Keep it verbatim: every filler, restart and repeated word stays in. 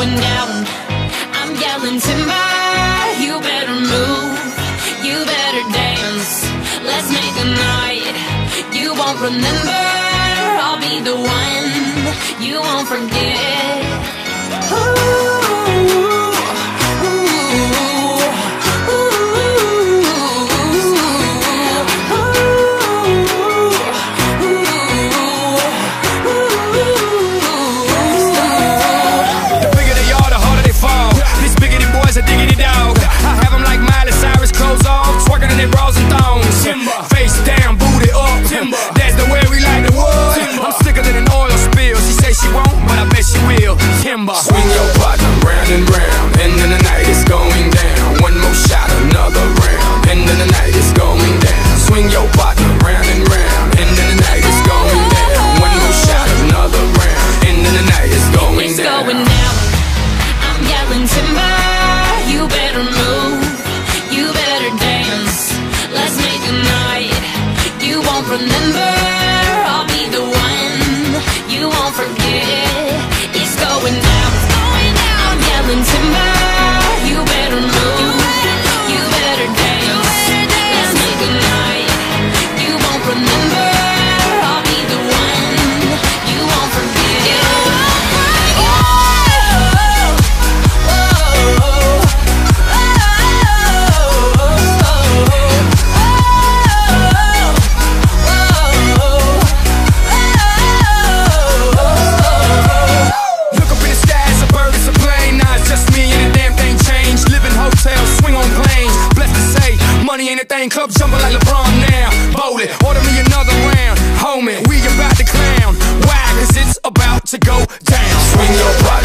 going down. I'm yelling timber, you better move, you better dance. Let's make a night you won't remember. I'll be the one you won't forget. Ooh. Swing your partner round and round, and then the night is going down. One more shot, another round, and then the night is going down. Swing your partner round and round, and then the night is going down. One more shot, another round, and then the night is going it's down. Going down. I'm yelling timber, you better move, you better dance. Let's make a night you won't remember. I'll be the one you won't forget. It's going down. I'm yelling timber, you better move, you better dance. Let's make a night you won't remember. I'll be the one you won't forget. Anything, club jumping like LeBron now. Bowl it, order me another round. Homie, we about to clown. Why? Cause it's about to go down. Swing your body.